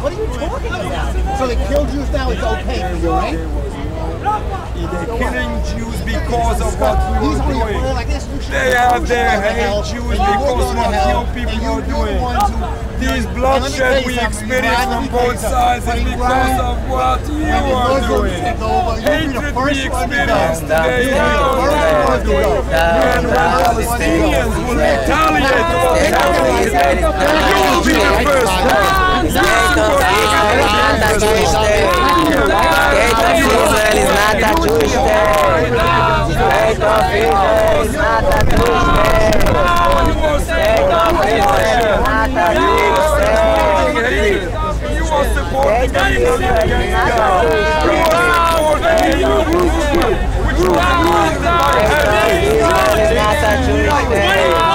What are you talking about? So they kill Jews now, it's okay for you, right? They're killing Jews because of what we were doing. They have their hate Jews because of what you people are doing. These bloodshed we experience from both sides is because of what you are doing. Hatred we experience today is because of what you are doing. And when Palestinians will retaliate to what they are doing, you will be the first one. State of Israel is not a Jewish state. State of Israel is not a Jewish state. State of Israel is not a Jewish state. State of Israel is not a Jewish state. You are supporting people against God. You are supporting people which are not Israel is not a Jewish state.